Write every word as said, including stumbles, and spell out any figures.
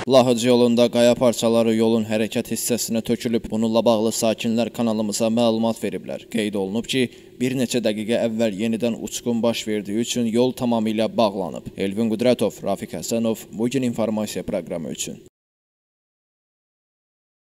Lahıc yolunda qaya parçaları yolun hərəkət hissəsinə tökülüb. Bununla bağlı sakinlər kanalımıza məlumat veriblər. Qeyd olunub ki, bir neçə dəqiqə əvvəl yenidən uçqun baş verdiyi üçün yol tamamilə bağlanıb. Elvin Qudratov, Rafiq Həsənov, bugün informasiya proqramı üçün.